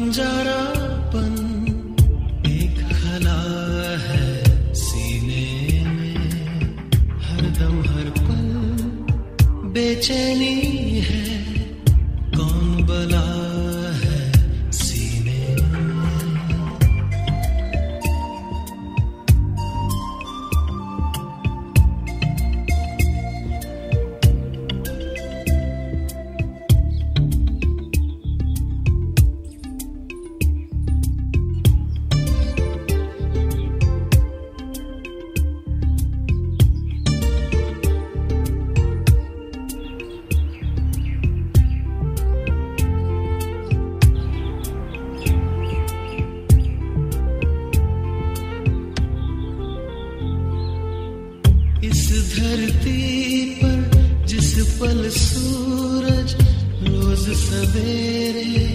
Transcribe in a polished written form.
बंजारापन एक खला है सीने में, हरदम हर पल बेचैनी है, कौन बला है सीने में। इस धरती पर जिस पल सूरज रोज सवेरे